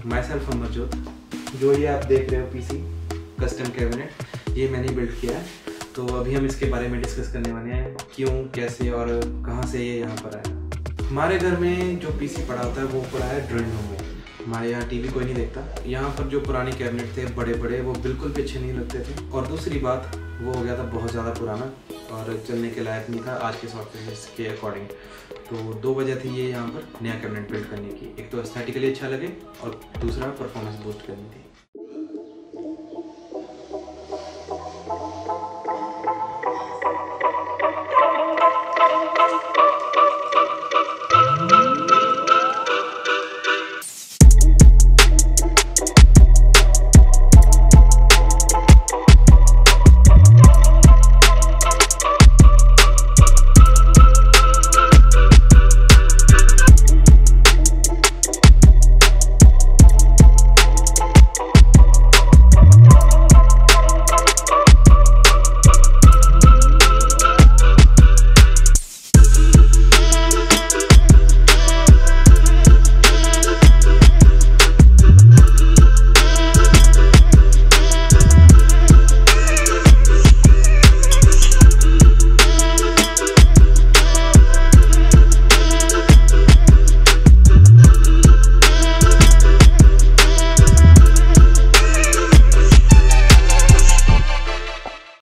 My self Amarjot. जो ये आप देख रहे हो पीसी कस्टम कैबिनेट, ये मैंने बिल्ड किया है। तो अभी हम इसके बारे में डिस्कस करने वाले हैं, क्यों, कैसे और कहाँ से ये यहाँ पर आया। हमारे घर में जो पीसी पड़ा होता है वो पड़ा है ड्राइंग रूम में। हमारे यहाँ टीवी कोई नहीं देखता। यहाँ पर जो पुराने कैबिनेट थे बड़े बड़े, वो बिल्कुल भी अच्छे नहीं लगते थे। और दूसरी बात, वो हो गया था बहुत ज़्यादा पुराना और चलने के लायक नहीं था आज के सॉफ्टवेयर के अकॉर्डिंग। तो 2 वजह थी ये यहाँ पर नया कैबिनेट बिल्ड करने की। एक तो एस्थेटिकली अच्छा लगे और दूसरा परफॉर्मेंस बूस्ट करनी थी।